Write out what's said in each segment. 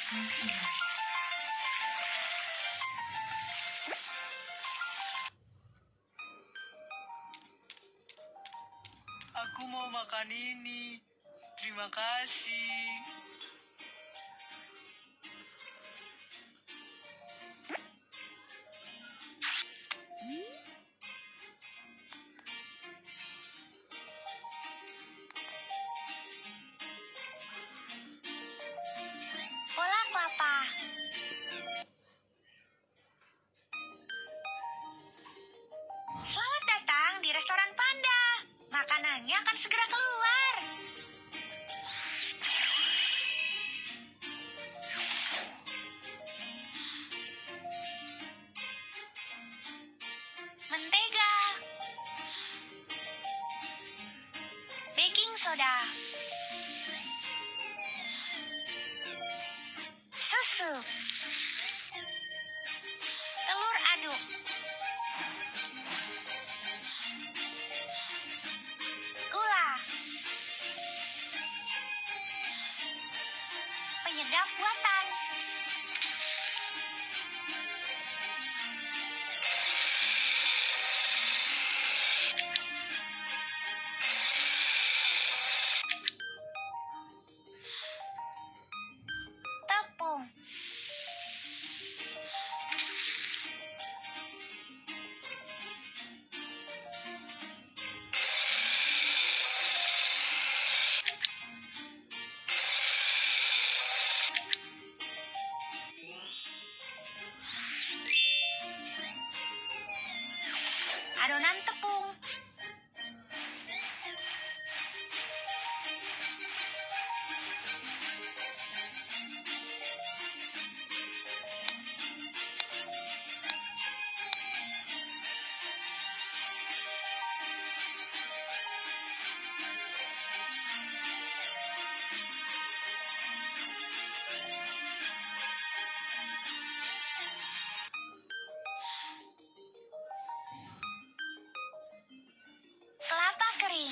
Aku mau makan ini. Terima kasih. Bola kelapa. Selamat datang di restoran Panda. Makanannya akan segera keluar. Mentega. Baking soda. Susu. Telur aduk. Gula. Penyedap buatan. Tepung. Adonan tepung. Kelapa kering.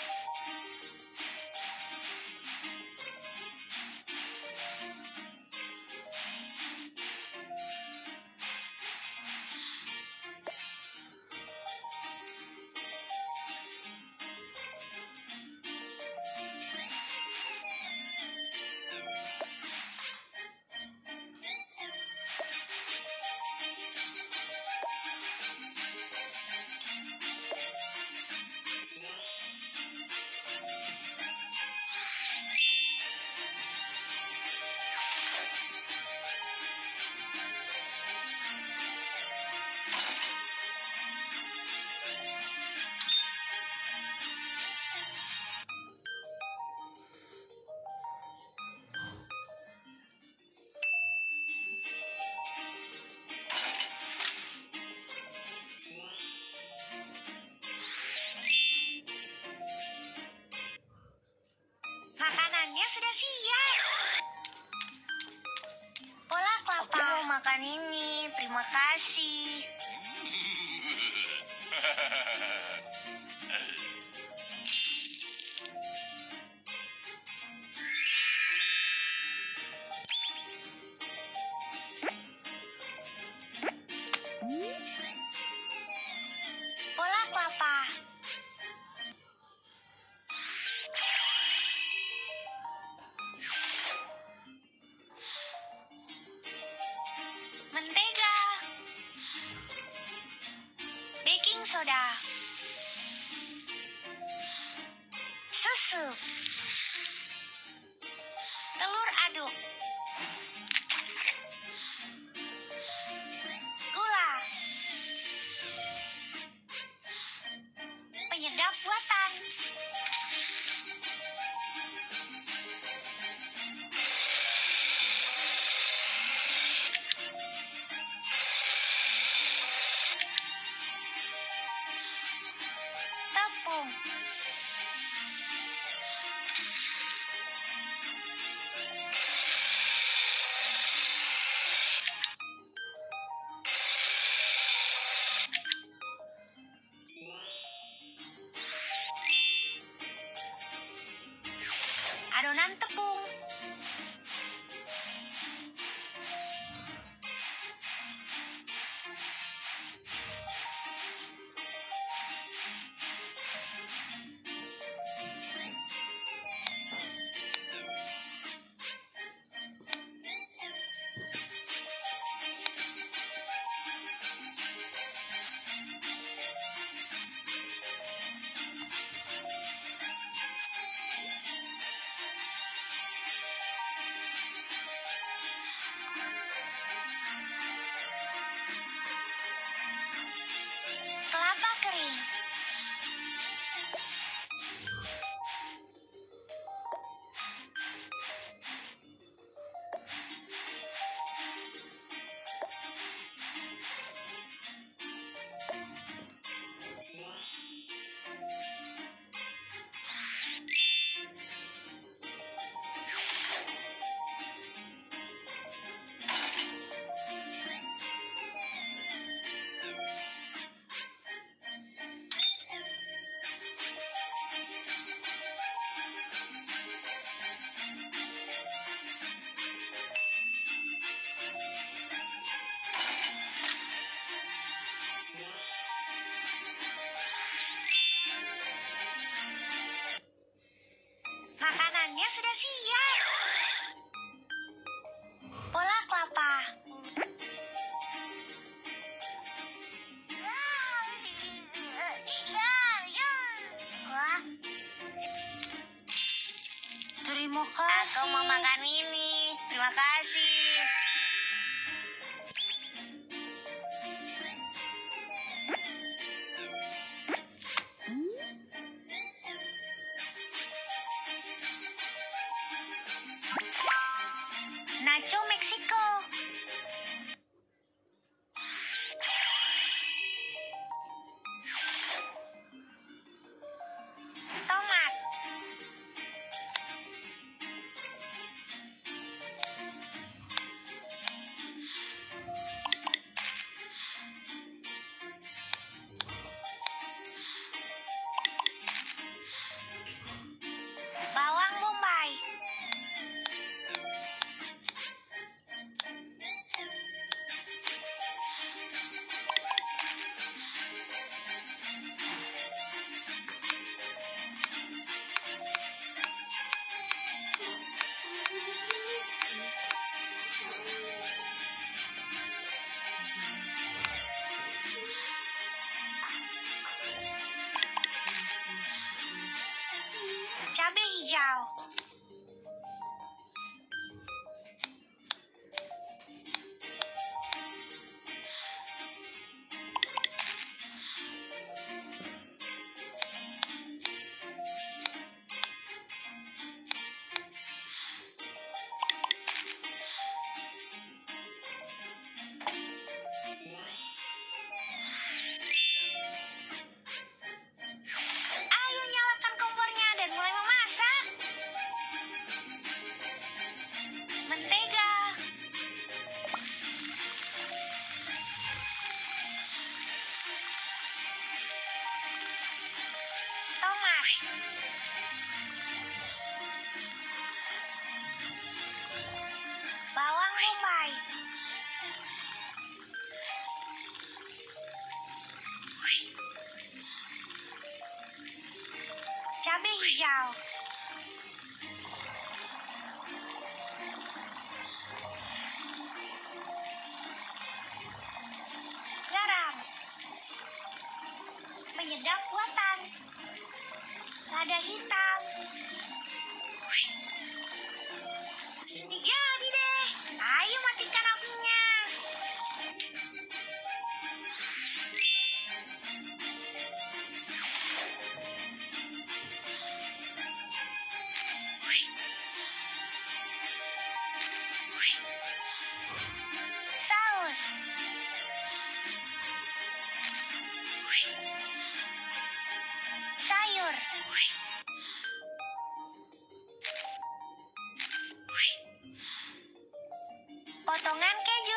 Makanannya sudah siap. Bola kelapa. Aku mau makan ini. Terima kasih. Bola kelapa. Mentega. Baking soda. Susu. Telur aduk. Gula. Penyedap buatan. Tepung. kasih. Nacho Meksiko. Tomat. Bawang bombay. Cabai hijau. Ayo nyalakan kompornya dan mulai memasak. Mentega. Tomat. Bawang bombay. Cabai hijau. Garam. Penyedap buatan. Lada hitam. Ini jadi deh. Ayo matikan apinya. Saus. Sayur. Potongan keju.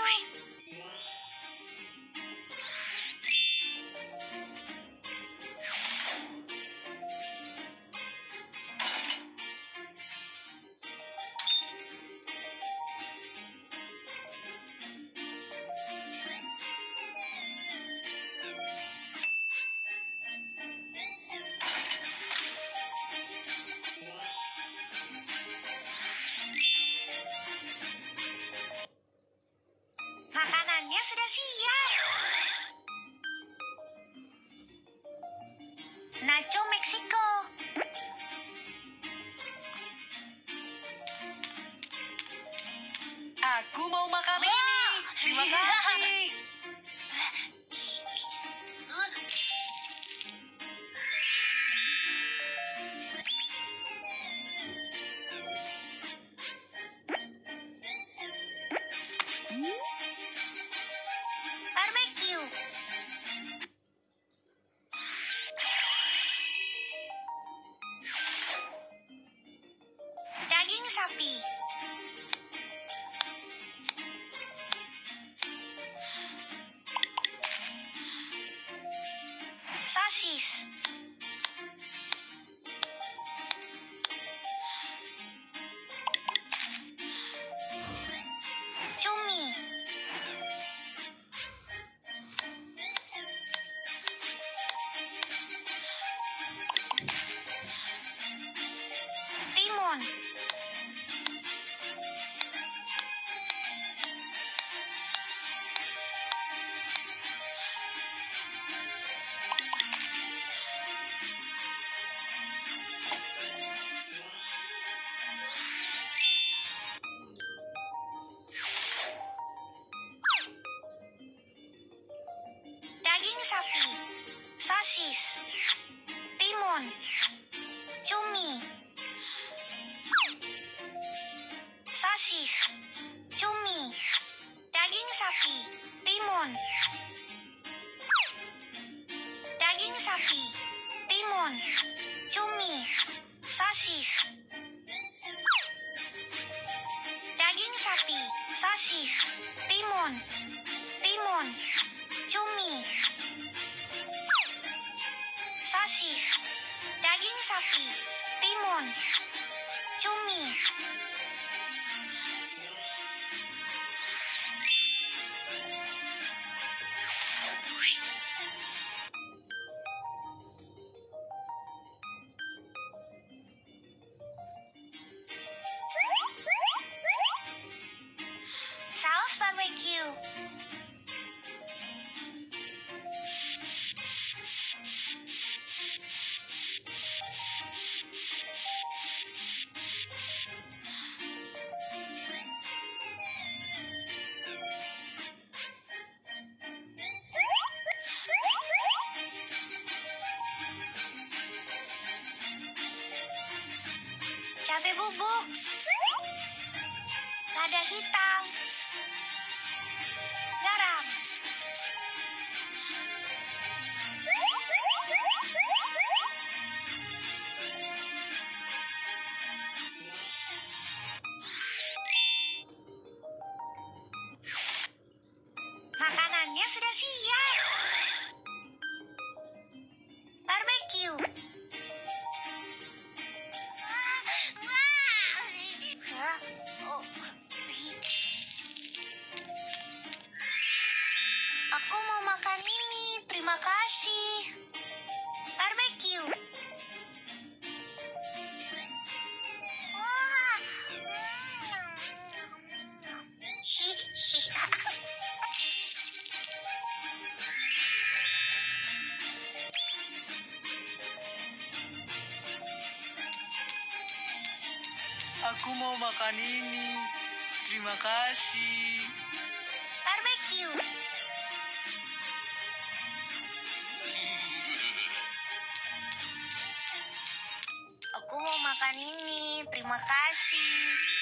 Makanannya sudah siap. Nacho Meksiko. Aku mau makan ini. Terima kasih. Barbecue. Daging sapi. sosis, cumi, daging sapi, timun, daging sapi, timun, cumi, sosis, daging sapi, sosis, timun, timun, cumi, sosis, daging sapi, timun, cumi. Saus barbeque. Cabai bubuk, lada hitam, garam, makanannya sudah siap. Barbeque. Aku mau makan ini, terima kasih. Barbeque. Aku mau makan ini. Terima kasih. Barbeque. Aku mau makan ini, terima kasih.